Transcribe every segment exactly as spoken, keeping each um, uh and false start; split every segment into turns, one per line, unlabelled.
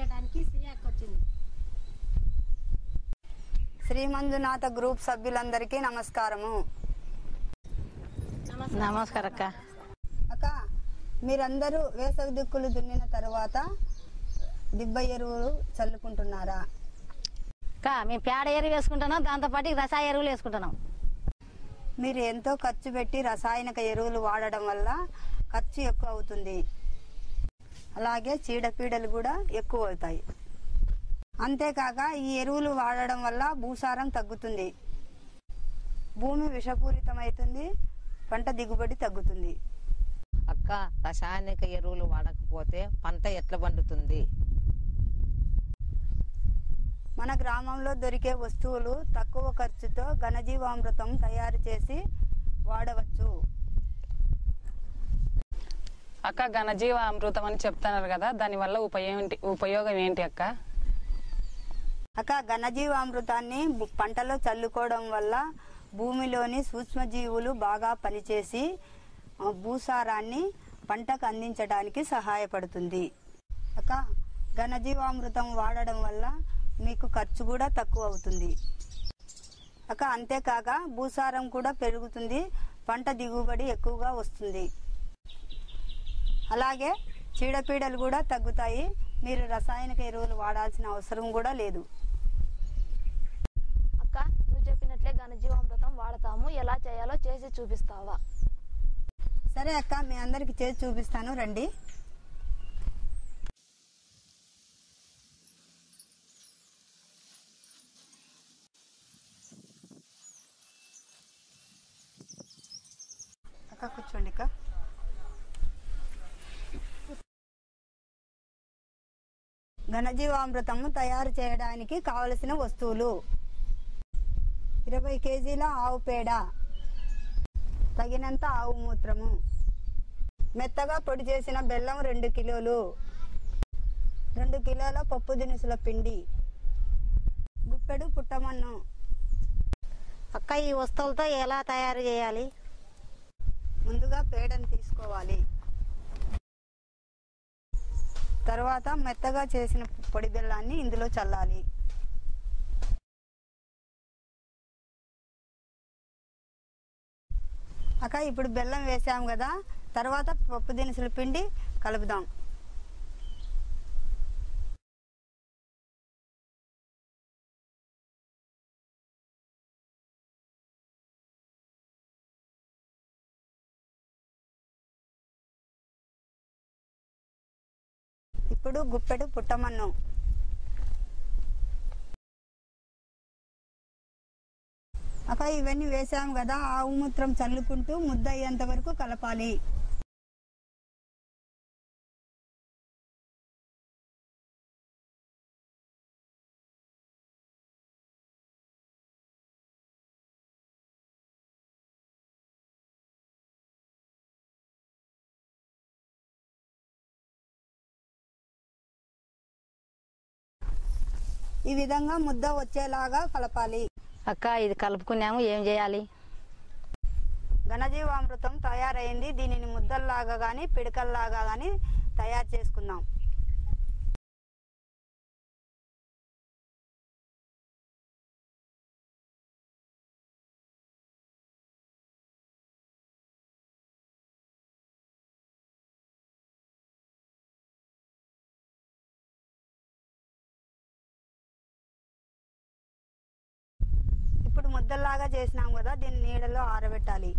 చేయడానికి శ్రీయాకి వచ్చింది.
శ్రీమంజునాథ గ్రూప్ సభ్యులందరికీ నమస్కారము.
నమస్కారం అక్క.
అక్క, మీరందరూ వేసవి దిక్కులు దున్నిన తర్వాత దిబ్బ ఎరువులు చల్లుకుంటున్నారా?
అక్క, మేము పేడ ఎరువు వేసుకుంటున్నాం, దాంతోపాటు రసాయ ఎరువులు వేసుకుంటున్నాం.
మీరు ఎంతో ఖర్చు పెట్టి రసాయనిక ఎరువులు వాడడం వల్ల ఖర్చు ఎక్కువ అవుతుంది, అలాగే చీడపీడలు కూడా ఎక్కువ అవుతాయి. అంతేకాక ఈ ఎరువులు వాడడం వల్ల భూసారం తగ్గుతుంది, భూమి విషపూరితమవుతుంది, పంట దిగుబడి తగ్గుతుంది.
అక్క, రసాయనిక ఎరువులు వాడకపోతే పంట ఎట్లా పండుతుంది?
మన గ్రామంలో దొరికే వస్తువులు తక్కువ ఖర్చుతో ఘనజీవామృతం తయారు చేసి వాడవచ్చు.
అక్క, ఘనజీవామృతం అని చెప్తున్నారు కదా, దానివల్ల ఉపయోగం ఉపయోగం ఏంటి అక్క?
అక్క, ఘనజీవామృతాన్ని పంటలో చల్లుకోవడం వల్ల భూమిలోని సూక్ష్మజీవులు బాగా పనిచేసి భూసారాన్ని పంటకు అందించడానికి సహాయపడుతుంది. అక్క, ఘనజీవామృతం వాడడం వల్ల మీకు ఖర్చు కూడా తక్కువ అవుతుంది. అక్క, అంతేకాక భూసారం కూడా పెరుగుతుంది, పంట దిగుబడి ఎక్కువగా వస్తుంది. అలాగే చీడపీడలు కూడా తగ్గుతాయి, మీరు రసాయనిక ఎరువులు వాడాల్సిన అవసరం కూడా లేదు.
అక్క, నువ్వు చెప్పినట్లే ఘనజీవామృతం వాడతాము, ఎలా చేయాలో చేసి చూపిస్తావా?
సరే అక్క, మీ అందరికి చేసి చూపిస్తాను, రండి. అక్క, కూర్చోండి అక్క. ఘనజీవామృతము తయారు చేయడానికి కావలసిన వస్తువులు: ఇరవై కేజీల ఆవు పేడ, తగినంత ఆవు మూత్రము, మెత్తగా పొడి చేసిన బెల్లం రెండు కిలోలు, రెండు కిలోల పప్పు దినుసుల పిండి, గుప్పెడు పుట్టమన్ను.
అక్క, ఈ వస్తువులతో ఎలా తయారు చేయాలి?
ముందుగా పేడను తీసుకోవాలి, తర్వాత మెత్తగా చేసిన పొడి బెల్లాన్ని ఇందులో చల్లాలి. అక్క, ఇప్పుడు బెల్లం వేసాం కదా, తర్వాత పప్పు దినుసుల పిండి కలుపుదాం. ఇప్పుడు గుప్పెడు పుట్టమన్ను, అక్క ఇవన్నీ వేసాం కదా, ఆవు మూత్రం చల్లుకుంటూ ముద్ద అయ్యేంత వరకు కలపాలి. ఈ విధంగా ముద్ద వచ్చేలాగా కలపాలి.
అక్క, ఇది కలుపుకున్నాము, ఏం చేయాలి?
ఘనజీవామృతం తయారైంది, దీనిని ముద్దల్లాగా కానీ పిడకల్లాగా కానీ తయారు చేసుకుందాం. ఇప్పుడు ముద్దల్లాగా చేసినాం కదా, దీన్ని నీడలో ఆరబెట్టాలి.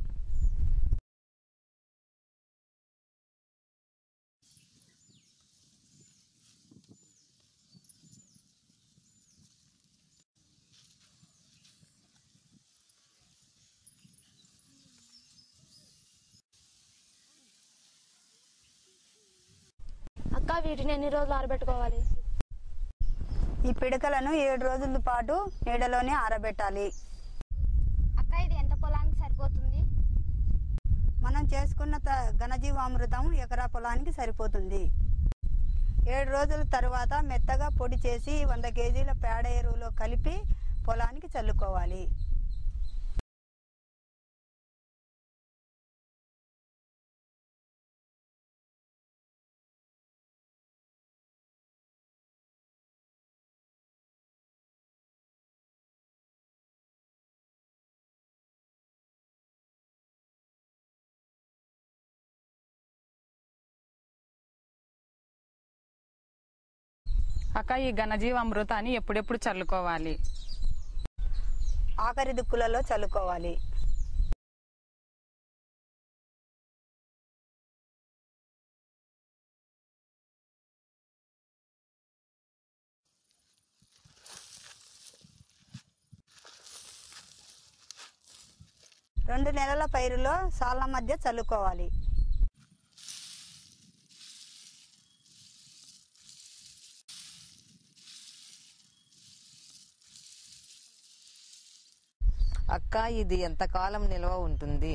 అక్క, వీటిని ఎన్ని రోజులు ఆరబెట్టుకోవాలి?
ఈ పిడకలను ఏడు రోజుల పాటు నీడలోనే ఆరబెట్టాలి.
అక్క, ఇది ఎంత పొలానికి సరిపోతుంది?
మనం చేసుకున్న ఘనజీవామృతం ఎకరా పొలానికి సరిపోతుంది. ఏడు రోజుల తర్వాత మెత్తగా పొడి చేసి వంద కేజీల పేడ ఎరువులో కలిపి పొలానికి చల్లుకోవాలి.
అక్క ఈ ఘనజీవామృతాన్ని ఎప్పుడెప్పుడు చల్లుకోవాలి?
ఆఖరి దిక్కులలో చల్లుకోవాలి. రెండు నెలల పైరులో సాళ్ల మధ్య చల్లుకోవాలి.
అక్క ఇది ఎంతకాలం నిల్వ ఉంటుంది?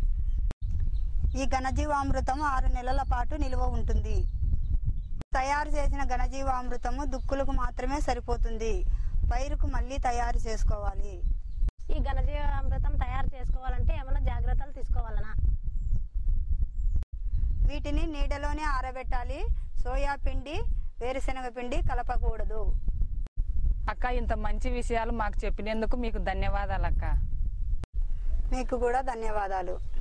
ఈ ఘనజీవామృతం ఆరు నెలల పాటు నిల్వ ఉంటుంది. తయారు చేసిన ఘనజీవామృతము దుక్కులకు మాత్రమే సరిపోతుంది. పైరుకు మళ్ళీ తయారు చేసుకోవాలి.
ఈ ఘనజీవామృతం తయారు చేసుకోవాలంటే ఏమైనా జాగ్రత్తలు తీసుకోవాలనా?
వీటిని నీడలోనే ఆరబెట్టాలి. సోయా పిండి, వేరుశనగ పిండి కలపకూడదు.
అక్క ఇంత మంచి విషయాలు మాకు చెప్పినందుకు మీకు ధన్యవాదాలు అక్క.
మీకు కూడా ధన్యవాదాలు.